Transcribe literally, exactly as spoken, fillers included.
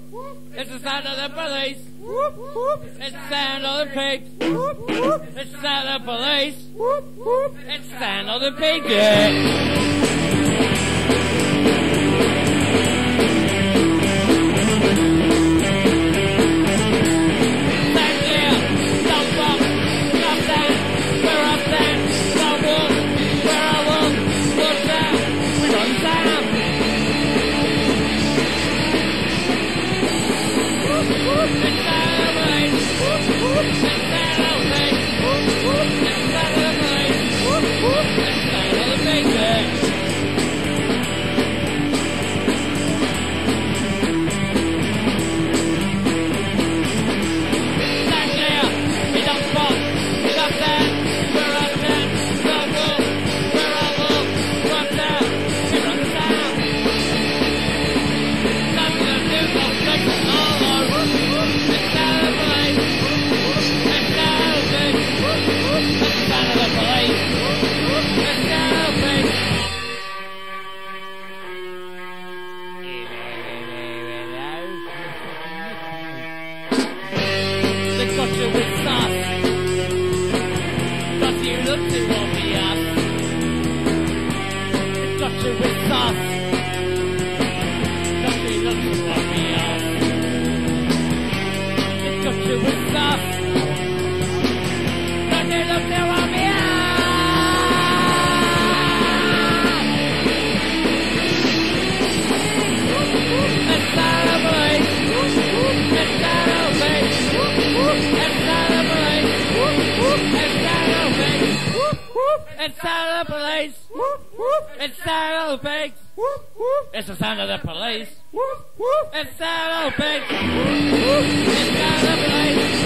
It's the sound of the police. It's the sound of the pigs. It's the sound of the police. It's the sound of the pigs. Yeah. It's the sound of the police. It's the sound of the pigs. It's the sound of the police.